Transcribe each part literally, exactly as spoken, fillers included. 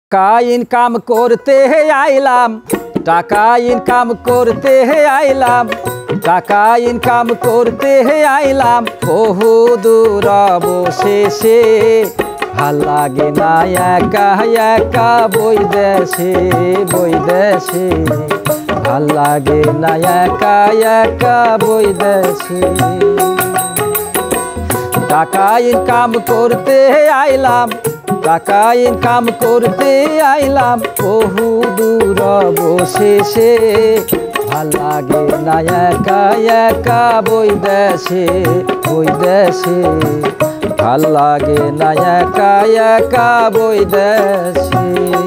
টাকা ইনকাম করতে আইলাম, টাকা ইনকাম করতে আইলাম, টাকা ইনকাম করতে আইলাম বহু দূর অবশেষে। ভাল লাগে না একা একা বৈদেশে বৈদেশে, ভাল লাগে না একা একা বৈদেশে। টাকা ইনকাম করতে আইলাম, টাকা ইনকাম করতে আইলাম বহু দূর অবশেষে। ভাল লাগে না একা একা বৈদেশে বৈদেশে, ভাল লাগে না একা একা বৈদেশে।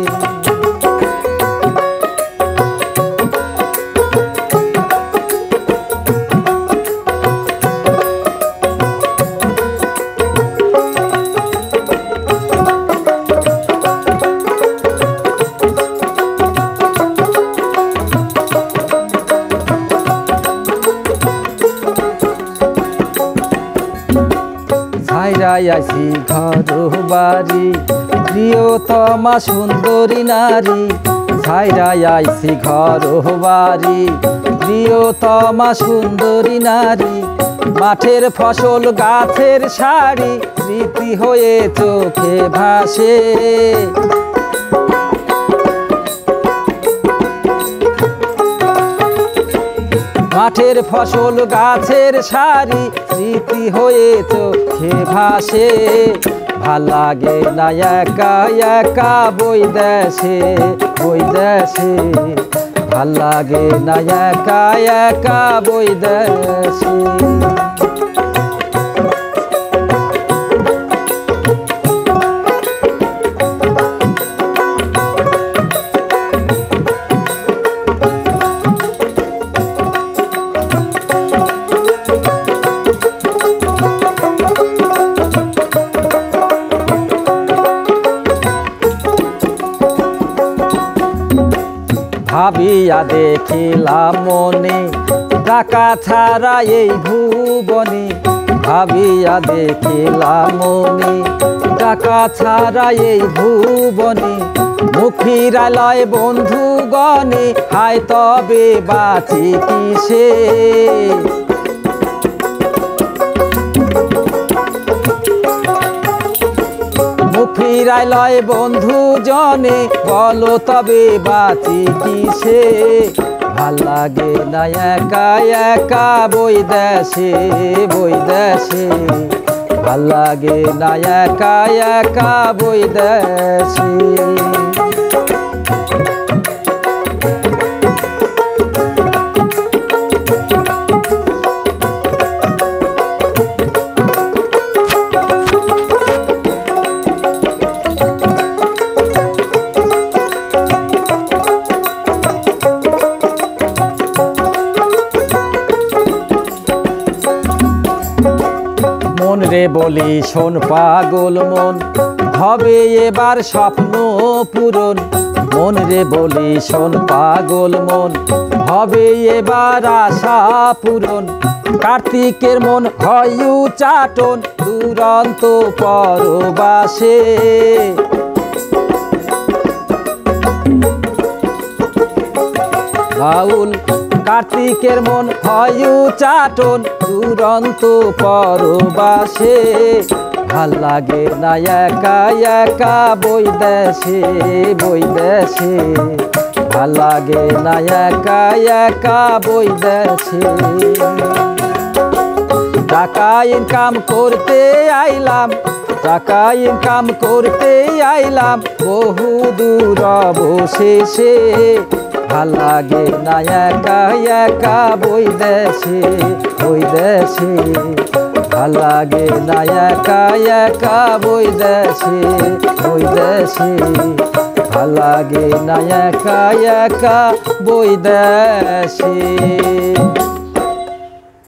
ছাইরাই আইছি ঘর বাড়ি প্রিয়তমা সুন্দরী নারী, ছাইরাই আইছি ঘর বাড়ি প্রিয়তমা সুন্দরী নারী। মাঠের ফসল গাছের শাড়ি স্মৃতি হয়ে চোখে ভাসে। মাঠের ফসল গাছের শাড়ি স্মৃতি হয়ে চোখে ভাসে। ভাল লাগে না একা একা বৈদেশে বৈদেশে, ভাল লাগে না একা একা বৈদেশে। ভাবিয়া দেখিলাম মনে টাকা ছাড়া এই ভুবনে, ভাবিয়া দেখিলাম মনে টাকা ছাড়া এই ভুবনে। মুখ ফিরালয় বন্ধুগণে হায় তবে বাঁচি কিসে। ফিরাইলয় বন্ধু জনে বলো তবে বাঁচি কিসে। ভাল লাগে না একা একা বৈদেশে বৈদেশে, ভাল লাগে না একা একা বৈদেশে। মন রে বলি শোন পাগল মন, হবে এবার স্বপ্ন পূরণ। মন রে বলি শোন পাগল মন, হবে এবার আশা পূরণ। কার্তিকের মন হয় উচাটন দুরন্ত পরবাসে। বাউল কার্তিকের মন হয় উচাটন দুরন্ত পরবাসে। ভাল লাগে না একা একা বৈদেশে বৈদেশে, ভাল লাগে না একা একা বৈদেশে। টাকা ইনকাম করতে আইলাম, টাকা ইনকাম করতে আইলাম বহু দূর অবশেষে। ভাল লাগে না একা একা বৈদেশে বৈদেশে, ভাল লাগে না একা একা বৈদেশে বৈদেশে, ভাল লাগে না একা একা বৈদেশে।